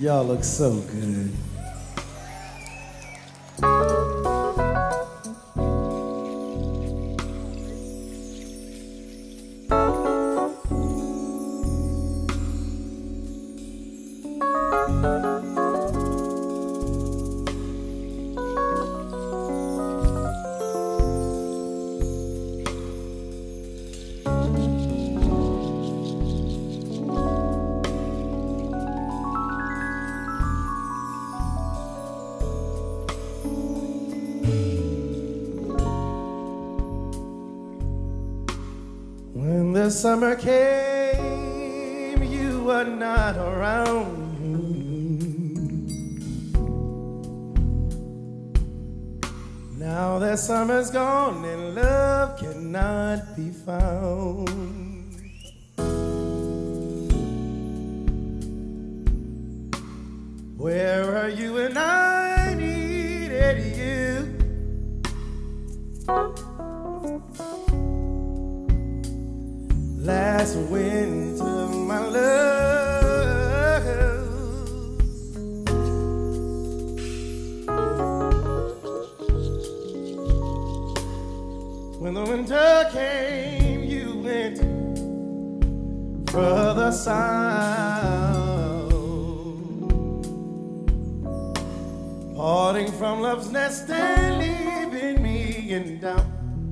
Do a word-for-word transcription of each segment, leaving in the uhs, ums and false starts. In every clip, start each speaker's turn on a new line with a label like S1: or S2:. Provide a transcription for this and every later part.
S1: Y'all look so good. When the summer came, you were not around. Now that summer's gone and love cannot be found. Where are you when I needed you? Last winter, my love, when the winter came, you went further south, parting from love's nest and leaving me in doubt.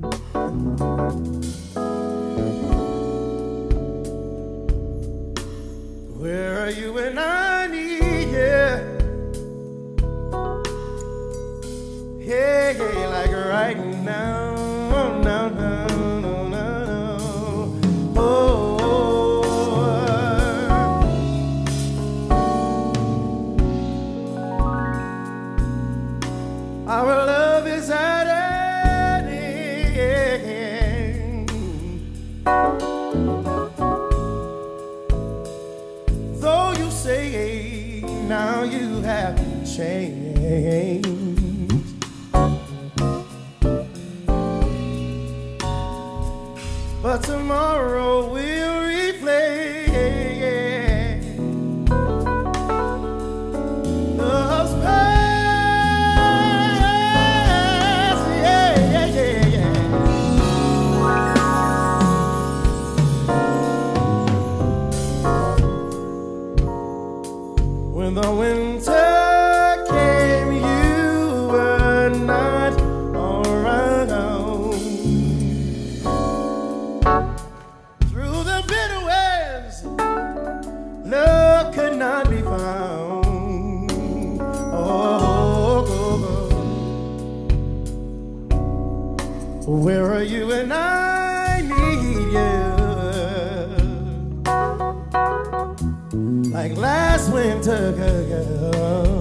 S1: Where are you when I need you? Hey, hey, like right now, no, no, no, no, no. Oh, our love is at an end. Though you say now you have changed, but tomorrow will replay love's past. Yeah, yeah, yeah, yeah. When the winter came, you were not around. Through the bitter waves, love could not be found. Oh, oh, oh. Where are you when I need you? Like last winter, girl.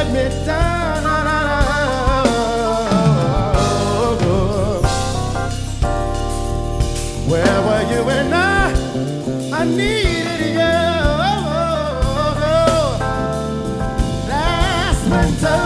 S1: let me down. Where were you when I, I needed you? Last winter.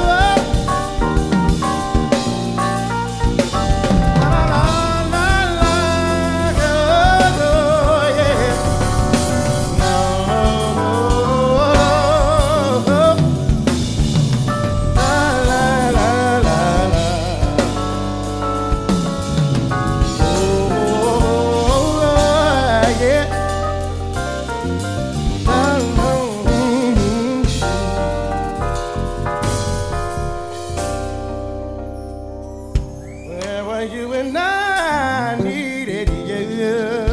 S1: You and I needed you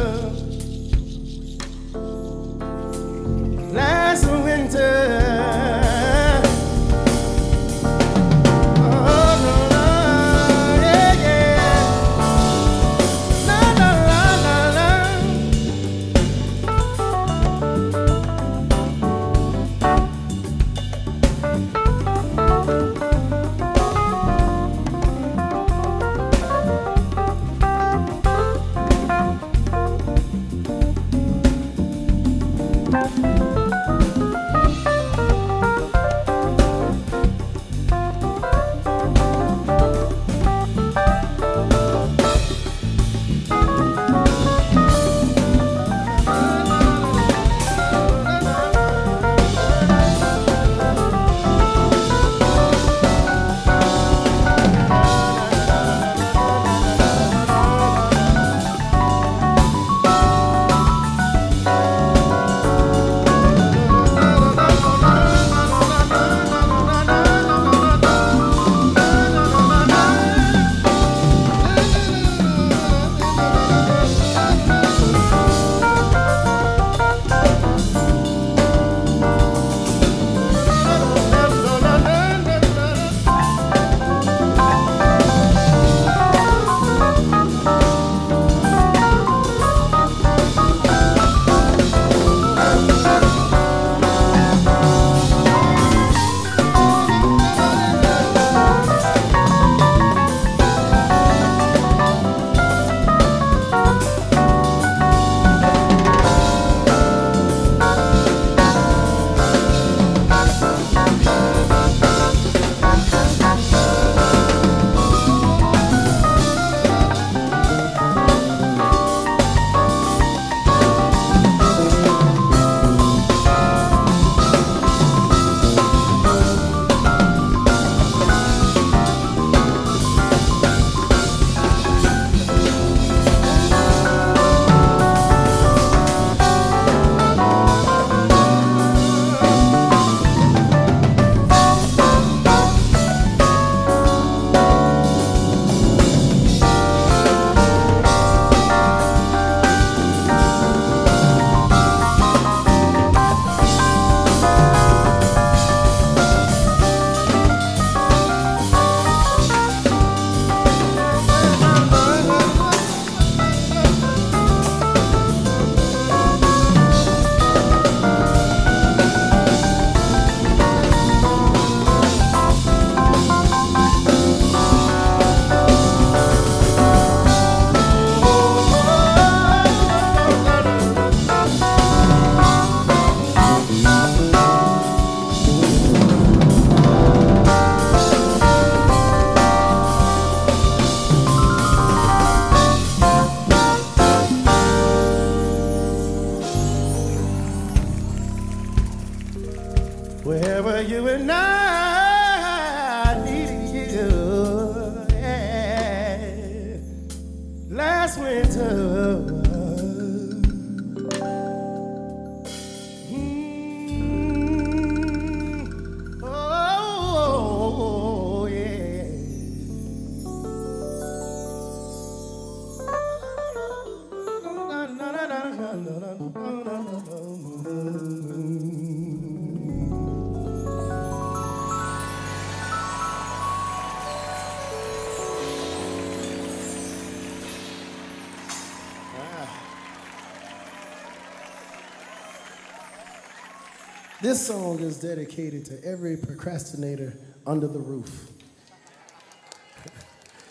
S1: last winter. Oh, no, no, yeah, yeah. La, la, la, la, la. Wherever you and I needed you, yeah. Last winter. Mm, oh, yeah. This song is dedicated to every procrastinator under the roof.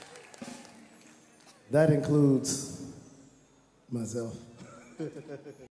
S1: That includes myself.